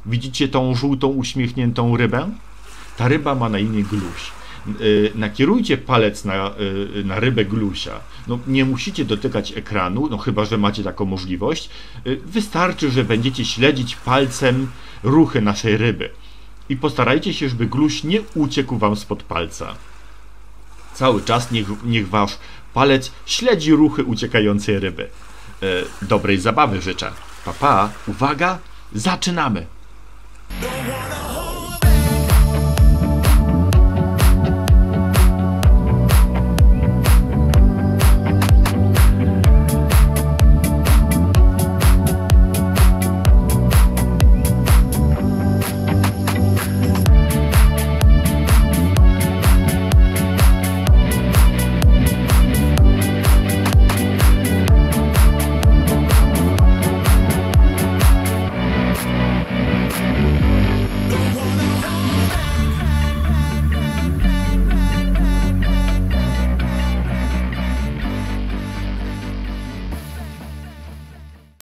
Widzicie tą żółtą, uśmiechniętą rybę? Ta ryba ma na imię Gluś. Nakierujcie palec na rybę Glusia. No, nie musicie dotykać ekranu, no chyba że macie taką możliwość. Wystarczy, że będziecie śledzić palcem ruchy naszej ryby. I postarajcie się, żeby Gluś nie uciekł wam spod palca. Cały czas niech wasz palec śledzi ruchy uciekającej ryby. Dobrej zabawy życzę. Pa, pa. Uwaga, zaczynamy!